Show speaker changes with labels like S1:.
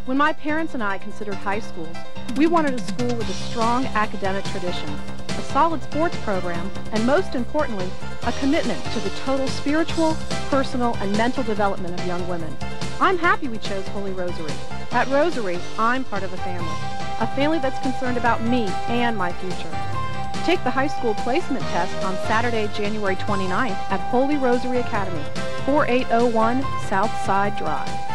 S1: When my parents and I considered high schools, we wanted a school with a strong academic tradition, a solid sports program, and most importantly, a commitment to the total spiritual, personal, and mental development of young women. I'm happy we chose Holy Rosary. At Rosary, I'm part of a family that's concerned about me and my future. Take the high school placement test on Saturday, January 29th at Holy Rosary Academy, 4801 South Side Drive.